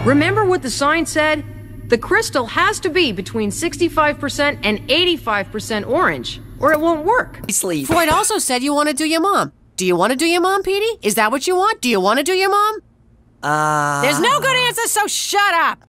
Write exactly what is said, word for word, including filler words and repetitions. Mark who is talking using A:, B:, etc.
A: Remember what the sign said? The crystal has to be between sixty-five percent and eighty-five percent orange, or it won't work.
B: Sleep. Freud also said you want to do your mom. Do you want to do your mom, Petey? Is that what you want? Do you want to do your mom? Uh...
C: There's no good answer, so shut up!